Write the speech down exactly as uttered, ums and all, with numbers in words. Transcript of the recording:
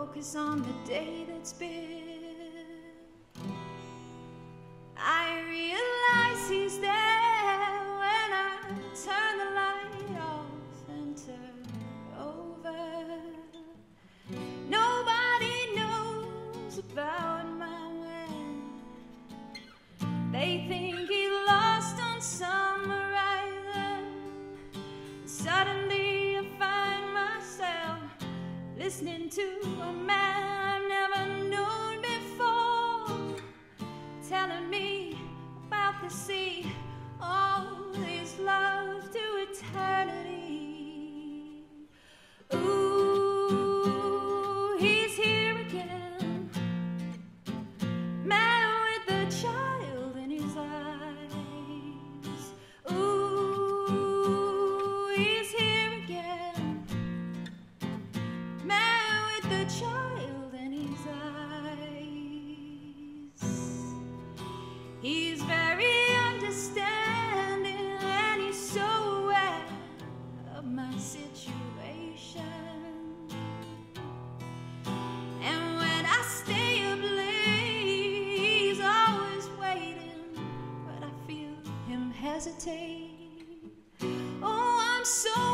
focus on the day that's been. I realize he's there when I turn the light off and turn over. Nobody knows about my man. They think he lost on some horizon. Suddenly I find myself listening to a man I've never known before, telling me about the sea, all his love to eternity. Ooh, he's here again, man with a child in his eyes. Ooh, he's here again, man with a child in his eyes. He's very understanding and he's so aware of my situation. And when I stay up late, he's always waiting, but I feel him hesitate. Oh, I'm so